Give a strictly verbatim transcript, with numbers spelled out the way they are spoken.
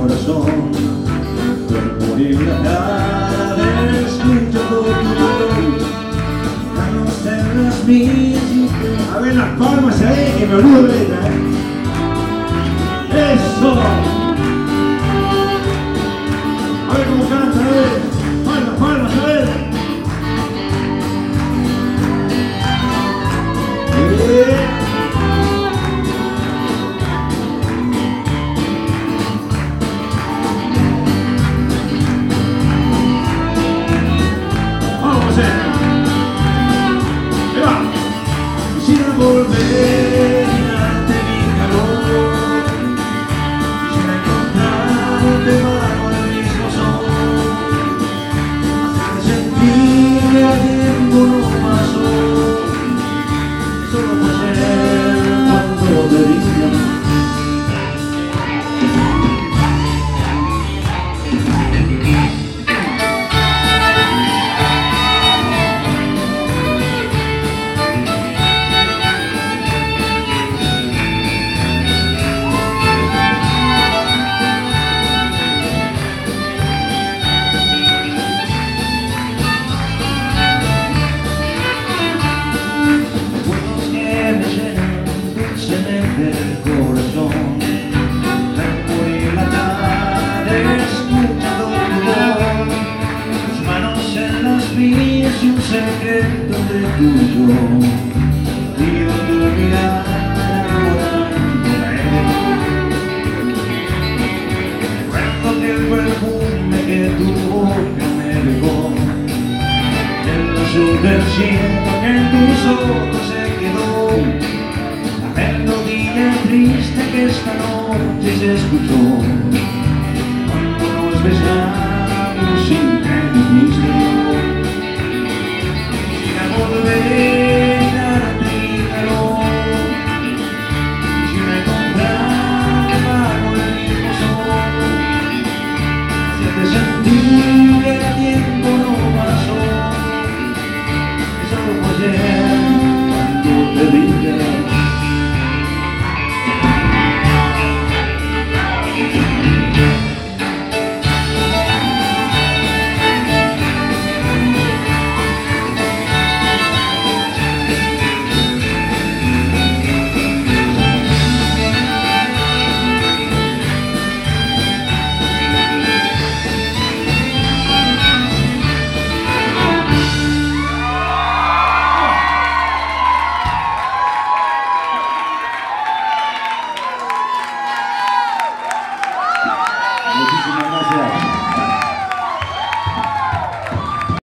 corazón. Cuerpo y la tarde escucho tu dolor, manos en las mías y te... A ver las palmas ahí, que me olvido de ella, ¿eh? ¡Eso! A ver cómo canta, a ver. Palmas, palmas, a ver. Yeah. Quisiera volver ante mi calor, quisiera encontrarte bajo el mismo sol, hacerte sentir que el tiempo no pasó, solo por ser cuando debía. Del corazón, cuerpo y la tarde escuchando tu voz, tus manos en las mías y un secreto de tu yo, y yo tu mirada recuerdo el perfume que tu boca me dejó, el azul del cielo que en tus ojos se quedó, melodía triste que esta noche se escuchó.